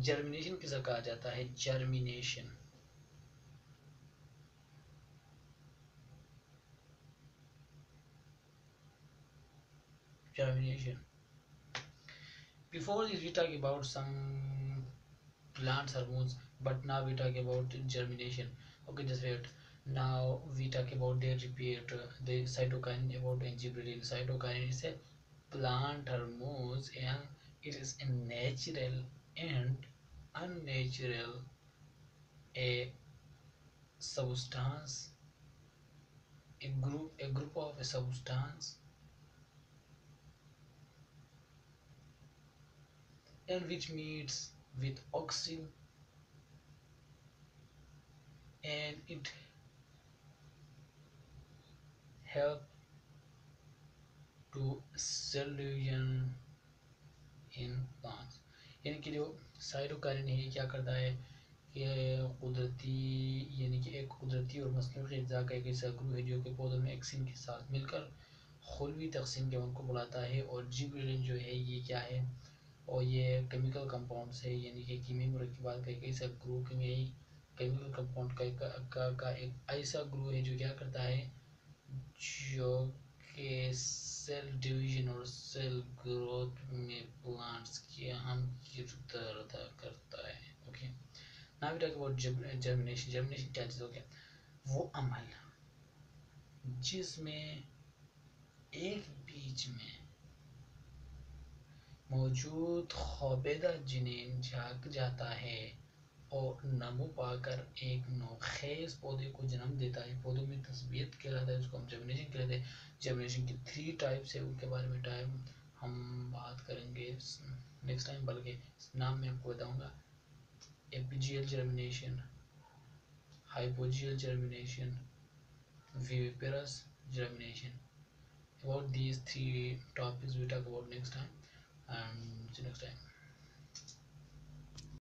Germination کسا کہا جاتا ہے؟ Germination. Germination. Before this, we talk about some plant hormones, but now we talk about germination. Okay, just wait. Now we talk about their repeat, the cytokine, about gibberellin. Cytokine is a plant hormones, and it is a natural and unnatural a substance, a group of a substance, and which meets with oxygen, and it help to cell division in plants. یعنی کہ جو سائٹوکائنن ہے یہ کیا کرتا ہے کہ قدرتی یعنی کہ ایک قدرتی اور مصنوعی غذا کا ایک ایسا گروہ ہے جو کہ پودوں میں ایکسین کے ساتھ مل کر خلوی تقسیم کے ان کو بلاتا ہے. اور جبرلن جو ہے یہ کیا ہے؟ اور یہ کیمیکل کمپاؤنڈس ہے، یعنی کہ کیمیائی مرکبات کا ایک ایسا گروہ، کیمیائی کیمیکل کمپاؤنڈ کا ایک ایسا گروہ ہے جو کیا کرتا ہے، جو کہ سیل ڈویژن اور سیل گروتھ میں پلانٹس کی اہم کردار ادا کرتا ہے. اوکے، نا we talk about germination. Germination کیا چیز؟ ہو گیا وہ عمل جس میں ایک بیج میں موجود خوابیدہ جنین جھاگ جاتا ہے اور نمو پا کر ایک نوخیز پودے کو جنم دیتا ہے. پودوں میں تثبیت کہلاتا ہے، اس کو ہم جرمینیشن کہتے ہیں. جرمینیشن کی 3 ٹائپس ہے، ان کے بارے میں ہم بات کریں گے نیکسٹ ٹائم، بلکہ نام میں آپ کو بتاؤں گا. Epigeal germination, hypogeal germination, viviparous germination. About these 3 topics we talk about next time, and see you next time.